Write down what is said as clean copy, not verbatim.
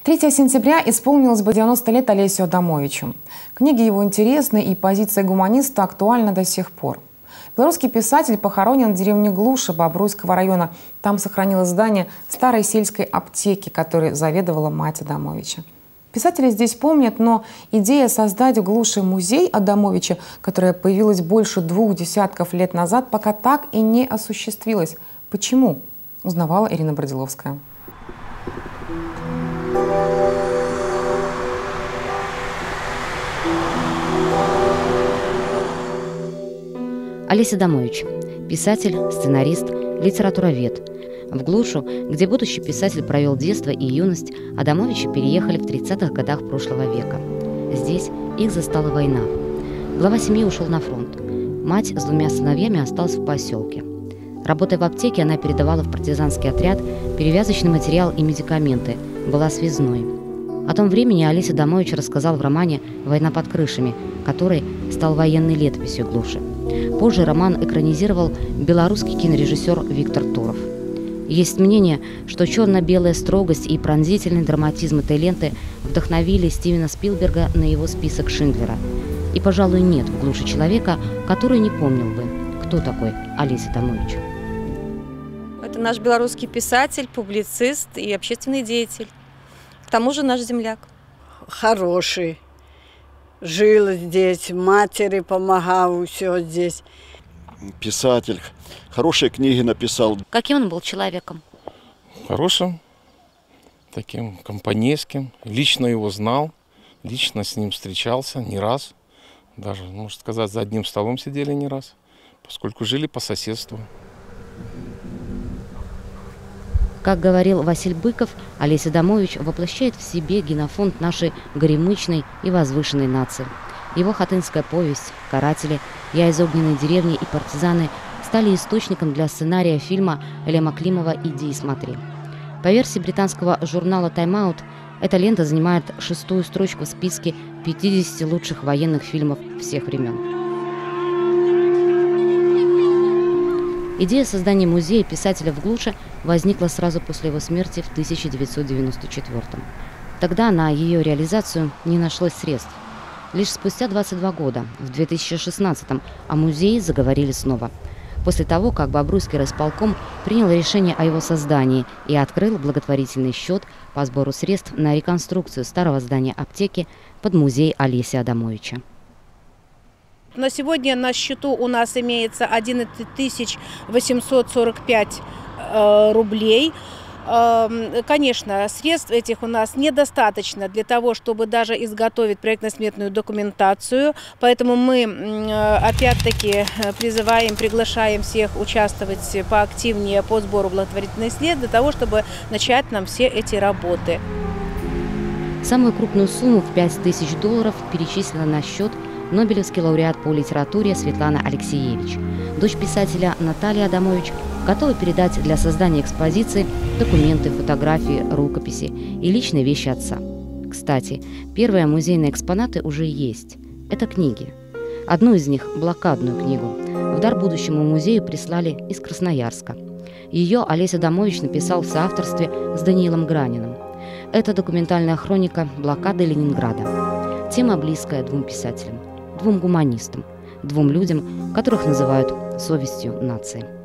3 сентября исполнилось бы 90 лет Олесю Адамовичу. Книги его интересны, и позиция гуманиста актуальна до сих пор. Белорусский писатель похоронен в деревне Глуша Бобруйского района. Там сохранилось здание старой сельской аптеки, которой заведовала мать Адамовича. Писатели здесь помнят, но идея создать в Глуше музей Адамовича, которая появилась больше 2 десятков лет назад, пока так и не осуществилась. Почему? Узнавала Ирина Бродиловская. Олесь Адамович – писатель, сценарист, литературовед. В Глушу, где будущий писатель провел детство и юность, Адамовичи переехали в 30-х годах прошлого века. Здесь их застала война. Глава семьи ушел на фронт. Мать с 2 сыновьями осталась в поселке. Работая в аптеке, она передавала в партизанский отряд перевязочный материал и медикаменты, была связной. О том времени Олесь Адамович рассказал в романе «Война под крышами», который стал военной летописью Глуши. Позже роман экранизировал белорусский кинорежиссер Виктор Туров. Есть мнение, что черно-белая строгость и пронзительный драматизм этой ленты вдохновили Стивена Спилберга на его список Шиндлера. И, пожалуй, нет в Глуше человека, который не помнил бы, кто такой Олесь Адамович. Это наш белорусский писатель, публицист и общественный деятель. К тому же наш земляк. Хороший. Жил здесь, матери помогал, все здесь. Писатель, хорошие книги написал. Каким он был человеком? Хорошим, таким компанейским. Лично его знал, лично с ним встречался не раз. Даже, можно сказать, за одним столом сидели не раз, поскольку жили по соседству. Как говорил Василь Быков, Олесь Адамович воплощает в себе генофонд нашей горемычной и возвышенной нации. Его хатынская повесть «Каратели», «Я из огненной деревни» и «Партизаны» стали источником для сценария фильма Лема Климова «Иди и смотри». По версии британского журнала Time Out, эта лента занимает 6-ю строчку в списке 50 лучших военных фильмов всех времен. Идея создания музея писателя в Глуше возникла сразу после его смерти в 1994-м. Тогда на ее реализацию не нашлось средств. Лишь спустя 22 года, в 2016-м, о музее заговорили снова. После того, как Бобруйский райисполком принял решение о его создании и открыл благотворительный счет по сбору средств на реконструкцию старого здания аптеки под музей Олеся Адамовича. На сегодня на счету у нас имеется 11 845 рублей. Конечно, средств этих у нас недостаточно для того, чтобы даже изготовить проектно-сметную документацию. Поэтому мы опять-таки приглашаем всех участвовать поактивнее по сбору благотворительных средств для того, чтобы начать нам все эти работы. Самую крупную сумму в $5000 перечислила на счет Нобелевский лауреат по литературе Светлана Алексеевич. Дочь писателя Наталья Адамович готова передать для создания экспозиции документы, фотографии, рукописи и личные вещи отца. Кстати, первые музейные экспонаты уже есть. Это книги. Одну из них, блокадную книгу, в дар будущему музею прислали из Красноярска. Ее Олесь Адамович написал в соавторстве с Даниилом Граниным. Это документальная хроника блокады Ленинграда. Тема близкая 2 писателям, 2 гуманистам, 2 людям, которых называют совестью нации.